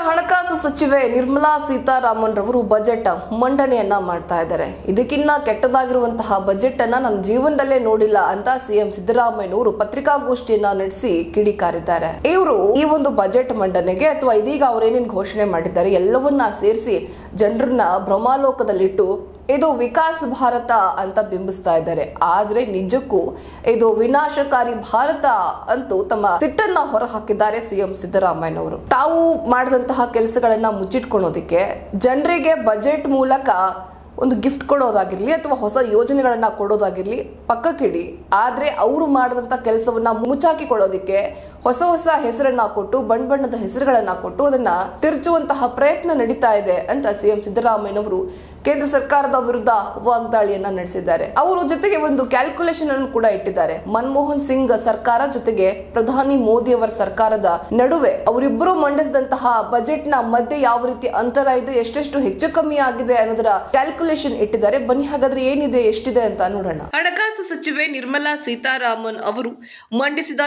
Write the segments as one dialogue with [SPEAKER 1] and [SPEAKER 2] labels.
[SPEAKER 1] ಹಣಕಾಸು ಸಚಿವೆ ನಿರ್ಮಲಾ ಸೀತಾರಾಮನ್ ರವರು ಬಜೆಟ್ ಮಂಡನೆಯನ್ನ ಮಾಡ್ತಾ ಇದ್ದಾರೆ. ಇದಕ್ಕಿನ್ನ ಕೆಟ್ಟದಾಗಿರುವಂತಹ ಬಜೆಟ್ ಅನ್ನ ನನ್ನ ಜೀವನದಲ್ಲೇ ನೋಡಿಲ್ಲ ಅಂತ ಸಿಎಂ ಸಿದ್ದರಾಮಯ್ಯನವರು ಪತ್ರಿಕಾಗೋಷ್ಠಿಯನ್ನ ನಡೆಸಿ ಕಿಡಿಕಾರಿದ್ದಾರೆ. ಇವರು ಈ ಒಂದು ಬಜೆಟ್ ಮಂಡನೆಗೆ ಅಥವಾ ಇದೀಗ ಅವರೇನೇನು ಘೋಷಣೆ ಮಾಡಿದ್ದಾರೆ ಎಲ್ಲವನ್ನ ಸೇರಿಸಿ ಜನರನ್ನ ಭ್ರಮಾಲೋಕದಲ್ಲಿಟ್ಟು ಇದು ವಿಕಾಸ್ ಭಾರತ ಅಂತ ಬಿಂಬಿಸ್ತಾ ಇದ್ದಾರೆ. ಆದ್ರೆ ನಿಜಕ್ಕೂ ಇದು ವಿನಾಶಕಾರಿ ಭಾರತ ಅಂತೂ ತಮ್ಮ ಸಿಟ್ಟನ್ನ ಹೊರಹಾಕಿದ್ದಾರೆ ಸಿಎಂ ಸಿದ್ದರಾಮಯ್ಯನವರು. ತಾವು ಮಾಡಿದಂತಹ ಕೆಲಸಗಳನ್ನ ಮುಚ್ಚಿಟ್ಕೊಳ್ಳೋದಿಕ್ಕೆ ಜನರಿಗೆ ಬಜೆಟ್ ಮೂಲಕ ಒಂದು ಗಿಫ್ಟ್ ಕೊಡೋದಾಗಿರ್ಲಿ ಅಥವಾ ಹೊಸ ಯೋಜನೆಗಳನ್ನ ಕೊಡೋದಾಗಿರ್ಲಿ ಪಕ್ಕಕ್ಕಿಡಿ. ಆದ್ರೆ ಅವರು ಮಾಡಿದಂತ ಕೆಲಸವನ್ನ ಮುಚ್ಚಾಕಿಕೊಳ್ಳೋದಿಕ್ಕೆ ಹೊಸ ಹೊಸ ಹೆಸರನ್ನ ಕೊಟ್ಟು ಬಣ್ಣದ ಹೆಸರುಗಳನ್ನ ಕೊಟ್ಟು ಅದನ್ನ ತಿರುಚುವಂತಹ ಪ್ರಯತ್ನ ನಡೀತಾ ಇದೆ ಅಂತ ಸಿಎಂ ಸಿದ್ದರಾಮಯ್ಯನವರು ಕೇಂದ್ರ ಸರ್ಕಾರದ ವಿರುದ್ಧ ವಾಗ್ದಾಳಿಯನ್ನ ನಡೆಸಿದ್ದಾರೆ. ಅವರು ಜೊತೆಗೆ ಒಂದು ಕ್ಯಾಲ್ಕುಲೇಷನ್ ಅನ್ನು ಕೂಡ ಇಟ್ಟಿದ್ದಾರೆ. ಮನಮೋಹನ್ ಸಿಂಗ್ ಸರ್ಕಾರ ಜೊತೆಗೆ ಪ್ರಧಾನಿ ಮೋದಿ ಅವರ ಸರ್ಕಾರದ ನಡುವೆ ಅವರಿಬ್ಬರು ಮಂಡಿಸಿದಂತಹ ಬಜೆಟ್ ನ ಮಧ್ಯೆ ಯಾವ ರೀತಿ ಅಂತರ ಇದೆ, ಎಷ್ಟೆಷ್ಟು ಹೆಚ್ಚು ಕಮ್ಮಿ ಆಗಿದೆ ಅನ್ನೋದರ ಕ್ಯಾಲ್ಕುಲೇಷನ್ ಇಟ್ಟಿದ್ದಾರೆ. ಬನ್ನಿ ಹಾಗಾದ್ರೆ ಏನಿದೆ ಎಷ್ಟಿದೆ ಅಂತ ನೋಡೋಣ. ಹಣಕಾಸು ಸಚಿವೆ ನಿರ್ಮಲಾ ಸೀತಾರಾಮನ್ ಅವರು ಮಂಡಿಸಿದ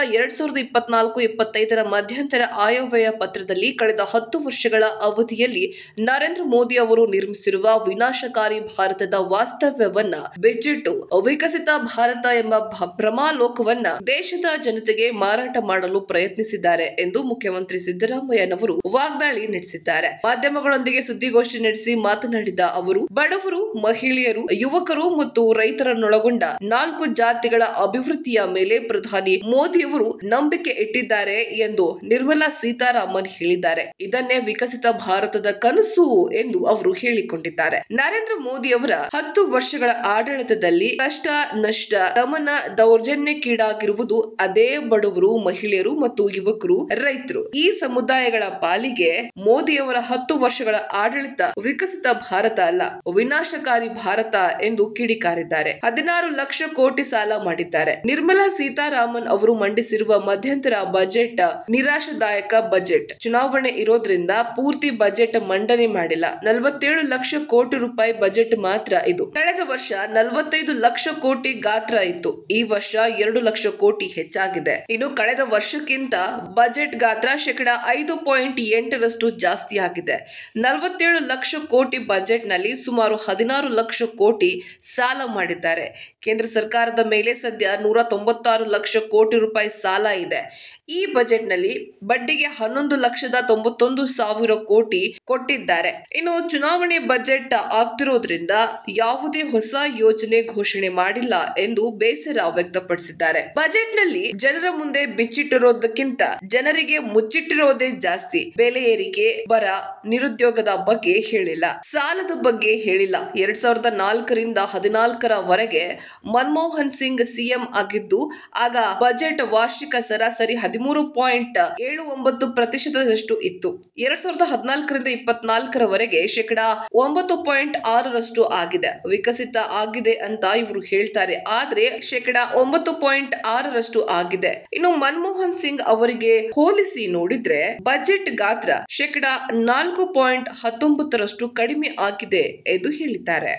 [SPEAKER 1] 2024-25 ಮಧ್ಯಂತರ ಆಯವ್ಯಯ ಪತ್ರದಲ್ಲಿ ಕಳೆದ 10 ವರ್ಷಗಳ ಅವಧಿಯಲ್ಲಿ ನರೇಂದ್ರ ಮೋದಿ ಅವರು ನಿರ್ಮಿಸಿರುವ ವಿನಾಶಕಾರಿ ಭಾರತದ ವಾಸ್ತವ್ಯವನ್ನ ಬಿಚ್ಚಿಟ್ಟು ವಿಕಸಿತ ಭಾರತ ಎಂಬ ಭ್ರಮಾಲೋಕವನ್ನ ದೇಶದ ಜನತೆಗೆ ಮಾರಾಟ ಮಾಡಲು ಪ್ರಯತ್ನಿಸಿದ್ದಾರೆ ಎಂದು ಮುಖ್ಯಮಂತ್ರಿ ಸಿದ್ದರಾಮಯ್ಯನವರು ವಾಗ್ದಾಳಿ ನಡೆಸಿದ್ದಾರೆ. ಮಾಧ್ಯಮಗಳೊಂದಿಗೆ ಸುದ್ದಿಗೋಷ್ಠಿ ನಡೆಸಿ ಮಾತನಾಡಿದ ಅವರು, ಬಡವರು, ಮಹಿಳೆಯರು, ಯುವಕರು ಮತ್ತು ರೈತರನ್ನೊಳಗೊಂಡ 4 ಜಾತಿಗಳ ಅಭಿವೃದ್ಧಿಯ ಮೇಲೆ ಪ್ರಧಾನಿ ಮೋದಿಯವರು ನಂಬಿಕೆ ಇಟ್ಟಿದ್ದಾರೆ ಎಂದು ನಿರ್ಮಲಾ ಸೀತಾರಾಮನ್ ಹೇಳಿದ್ದಾರೆ. ಇದನ್ನೇ ವಿಕಸಿತ ಭಾರತದ ಕನಸು ಎಂದು ಅವರು ಹೇಳಿಕೊಂಡಿದ್ದಾರೆ. ನರೇಂದ್ರ ಮೋದಿ ಅವರ 10 ವರ್ಷಗಳ ಆಡಳಿತದಲ್ಲಿ ಕಷ್ಟ, ನಷ್ಟ, ದಮನ, ದೌರ್ಜನ್ಯಕ್ಕೀಡಾಗಿರುವುದು ಅದೇ ಬಡವರು, ಮಹಿಳೆಯರು ಮತ್ತು ಯುವಕರು, ರೈತರು. ಈ ಸಮುದಾಯಗಳ ಪಾಲಿಗೆ ಮೋದಿಯವರ 10 ವರ್ಷಗಳ ಆಡಳಿತ ವಿಕಸಿತ ಭಾರತ ಅಲ್ಲ, ವಿನಾಶಕಾರಿ ಭಾರತ ಎಂದು ಕಿಡಿಕಾರಿದ್ದಾರೆ. 16 ಲಕ್ಷ ಕೋಟಿ ಸಾಲ ಮಾಡಿದ್ದಾರೆ. ನಿರ್ಮಲಾ ಸೀತಾರಾಮನ್ ಅವರು ಮಂಡಿಸಿರುವ ಮಧ್ಯಂತರ ಬಜೆಟ್ ನಿರಾಶಾದಾಯಕ ಬಜೆಟ್. ಚುನಾವಣೆ ಇರೋದ್ರಿಂದ ಪೂರ್ತಿ ಬಜೆಟ್ ಮಂಡನೆ ಮಾಡಿಲ್ಲ. 47 ಲಕ್ಷ ಕೋಟಿ ರೂಪಾಯಿ ಬಜೆಟ್ ಮಾತ್ರ ಇದು. ಕಳೆದ ವರ್ಷ 45 ಲಕ್ಷ ಕೋಟಿ ಗಾತ್ರ ಇತ್ತು. ಈ ವರ್ಷ 2 ಲಕ್ಷ ಕೋಟಿ ಹೆಚ್ಚಾಗಿದೆ. ಇನ್ನು ಕಳೆದ ವರ್ಷಕ್ಕಿಂತ ಬಜೆಟ್ ಗಾತ್ರ 5.8% ಜಾಸ್ತಿ ಆಗಿದೆ. 47 ಲಕ್ಷ ಕೋಟಿ ಬಜೆಟ್ ನಲ್ಲಿ ಸುಮಾರು 16 ಲಕ್ಷ ಕೋಟಿ ಸಾಲ ಮಾಡಿದ್ದಾರೆ. ಕೇಂದ್ರ ಸರ್ಕಾರದ ಮೇಲೆ ಸದ್ಯ 196 ಲಕ್ಷ ಕೋಟಿ ರೂಪಾಯಿ ಸಾಲ ಇದೆ. ಈ ಬಜೆಟ್ ನಲ್ಲಿ ಬಡ್ಡಿಗೆ 11,91,000 ಕೋಟಿ ಕೊಟ್ಟಿದ್ದಾರೆ. ಇನ್ನು ಚುನಾವಣೆ ಬಜೆಟ್ ಆಗ್ತಿರೋದ್ರಿಂದ ಯಾವುದೇ ಹೊಸ ಯೋಜನೆ ಘೋಷಣೆ ಮಾಡಿಲ್ಲ ಎಂದು ಬೇಸರ ವ್ಯಕ್ತಪಡಿಸಿದ್ದಾರೆ. ಬಜೆಟ್ ನಲ್ಲಿ ಜನರ ಮುಂದೆ ಬಿಚ್ಚಿಟ್ಟಿರೋದಕ್ಕಿಂತ ಜನರಿಗೆ ಮುಚ್ಚಿಟ್ಟಿರೋದೇ ಜಾಸ್ತಿ. ಬೆಲೆ ಏರಿಕೆ, ಬರ, ನಿರುದ್ಯೋಗದ ಬಗ್ಗೆ ಹೇಳಿಲ್ಲ, ಸಾಲದ ಬಗ್ಗೆ ಹೇಳಿಲ್ಲ. 2004ರಿಂದ 2014 ಮನಮೋಹನ್ ಸಿಂಗ್ ಸಿಎಂ ಆಗಿದ್ದು ಆಗ ಬಜೆಟ್ ವಾರ್ಷಿಕ ಸರಾಸರಿ 13.79% ಇತ್ತು. 2014ರಿಂದ 2024 9.6% ಆಗಿದೆ. ವಿಕಸಿತ ಆಗಿದೆ ಅಂತ ಇವರು ಹೇಳ್ತಾರೆ, ಆದ್ರೆ 9.6% ಆಗಿದೆ. ಇನ್ನು ಮನಮೋಹನ್ ಸಿಂಗ್ ಅವರಿಗೆ ಹೋಲಿಸಿ ನೋಡಿದ್ರೆ ಬಜೆಟ್ ಗಾತ್ರ 4.19% ಕಡಿಮೆ ಆಗಿದೆ ಎಂದು ಹೇಳಿದ್ದಾರೆ.